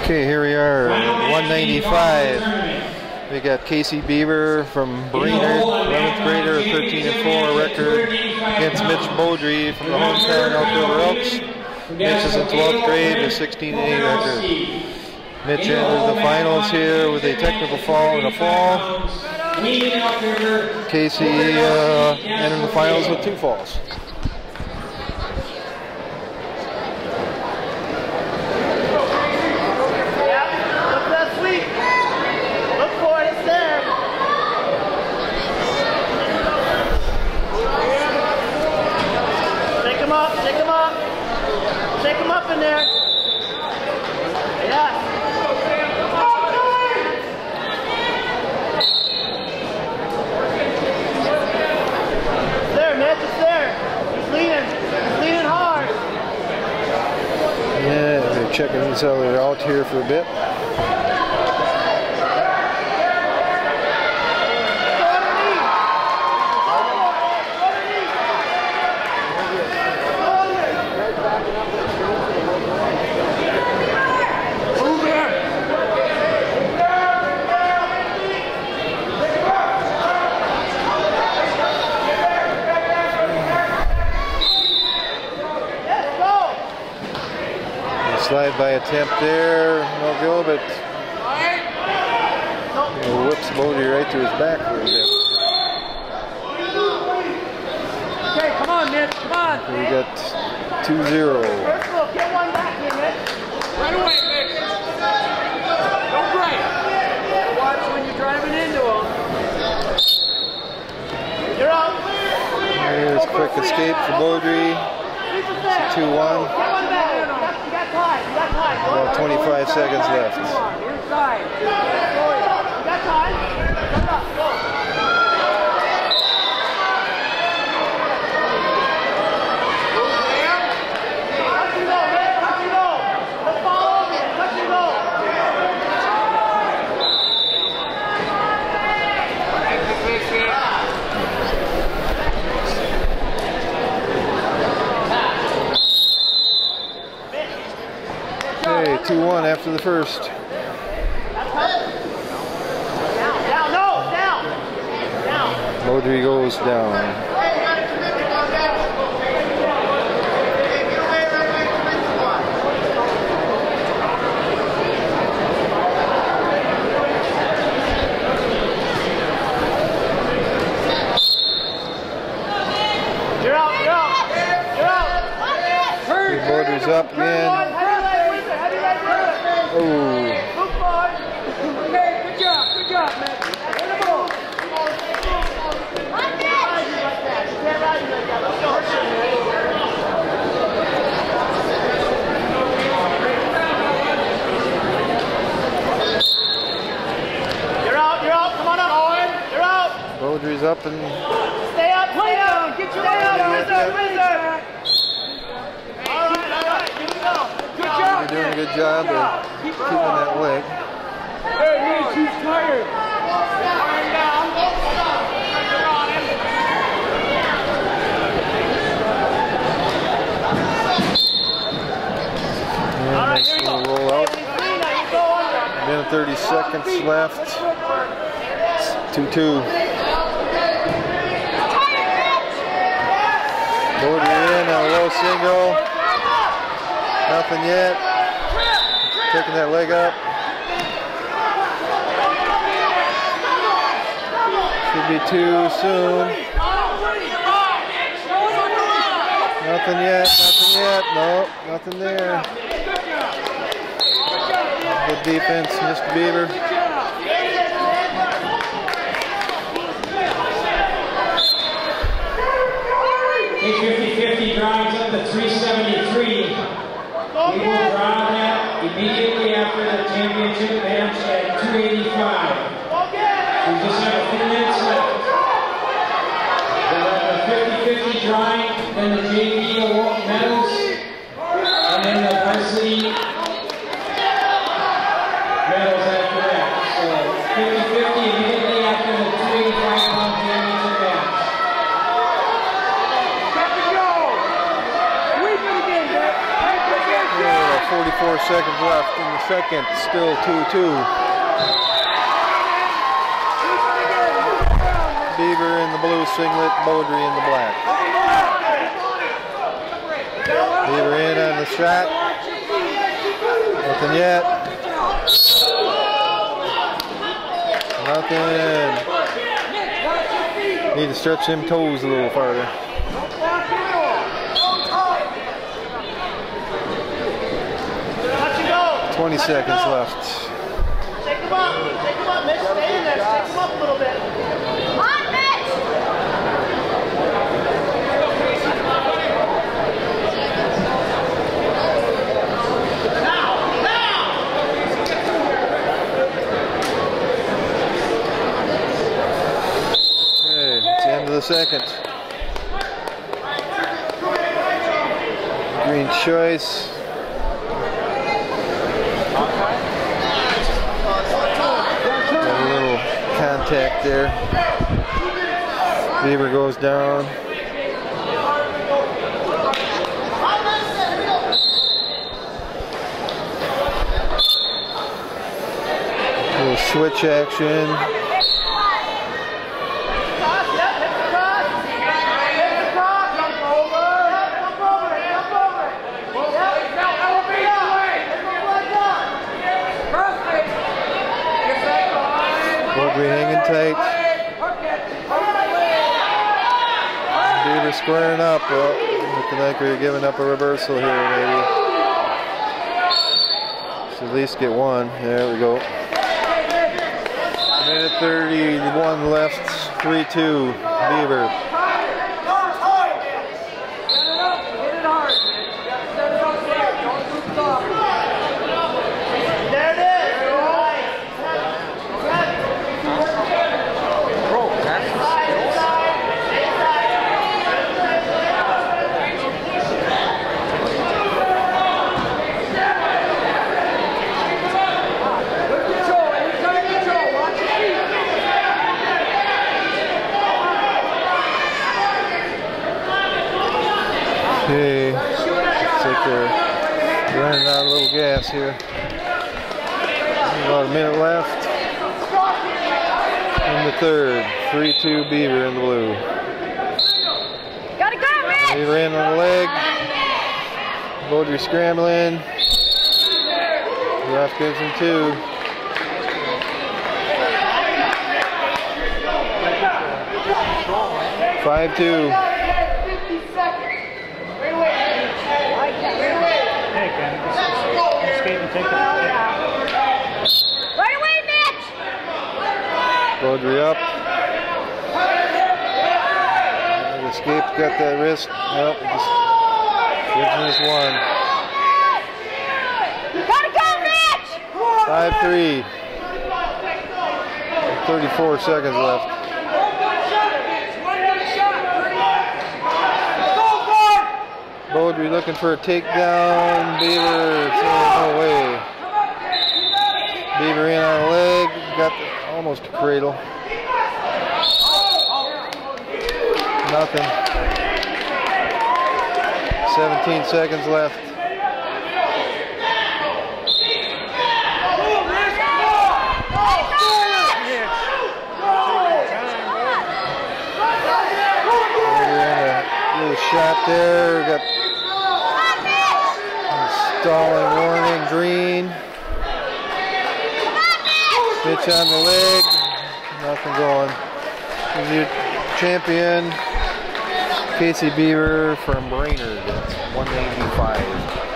Okay, here we are, 195. We got Casey Beaver from Brainerd, 11th grader, 13-4 record against Mitch Beaudry from the hometown Elk River Elks. Mitch is in 12th grade, a 16-8 record. Mitch enters the finals here with a technical fall and a fall. Casey entered the finals with 2 falls. Shake him up in there. Yeah. It's there, Mitch. It's there. He's leaning. He's leaning hard. Yeah, they're checking each other out here for a bit. Slide by attempt there, no go, but whips Beaudry right to his back a little bit. Okay, come on, Mitch, come on. So we got 2-0. First of all, get one back here, Mitch. Right away, Mitch. Don't break. Watch when you're driving into him. You're out. There's a quick escape for Beaudry. 2-1. About 25 seconds left. Inside. You got time. Come up, go. Touch and go, man. Touch and go. Let's follow over it. Touch and go. Okay, 2-1 after the first. Down, no, down. Down. Beaudry goes down. You're out, you're out. You're out. Beaudry's up again. Oh. Okay, good job, man. You're out, come on up, Owen. You're out. Beaudry's up and Stay up, get your wizard. All right, here we go. Good job. you're doing a good job of keeping that leg. Hey, Mitch, he's tired. Nice little roll out. Then 30 seconds left. 2-2. Beaudry in, a low single. Nothing yet. Taking that leg up. Should be too soon. Nothing yet, nothing yet. No, nothing there. Good defense, Mr. Beaver. A50-50 drives up to 373. We will draw that immediately after the championship match at 285. We just have a few minutes left. The 50-50 drawing, then the JV award medals, and then the varsity medals after that. So 50-50 immediately after the 285-pound championship match. 44 seconds left in the second. Still 2-2. Beaver in the blue singlet, Beaudry in the black. Beaver in on the shot. Nothing yet. Nothing. Need to stretch them toes a little farther. 20 seconds left. Take him up, Mitch. Stay in there. Take him up a little bit. On, Mitch! Now! Okay, it's the end of the second. Green choice. Contact there. Beaver goes down. Little switch action. Beaudry hanging tight. Beaver squaring up. Well, looking like we're giving up a reversal here, maybe. Should at least get one. There we go. Minute 31 left. 3-2. Beaver. Okay, looks like they're running out of a little gas here. About a minute left in the third. 3-2 Beaver in the blue. Gotta go, Mitch! Beaver in on the leg. Beaudry scrambling. Ref gives him 2. (5-2). Right away, Mitch! Beaudry up. Escape's got that wrist. Nope, just gives him this one. Gotta go, Mitch! 5-3. 34 seconds left. Beaudry looking for a takedown. Beaver saying no way. Beaver in on the leg. Got almost a cradle. Nothing. 17 seconds left. Little shot there. Got stalling warning green. Pitch on the leg. Nothing going. Here's your champion, Casey Beaver from Brainerd. That's 195.